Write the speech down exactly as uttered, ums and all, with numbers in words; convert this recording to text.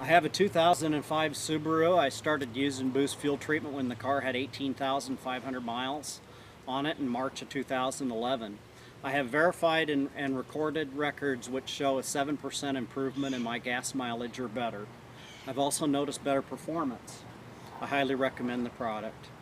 I have a two thousand five Subaru. I started using Boost fuel treatment when the car had eighteen thousand five hundred miles on it in March of two thousand eleven. I have verified and, and recorded records which show a seven percent improvement in my gas mileage or better. I've also noticed better performance. I highly recommend the product.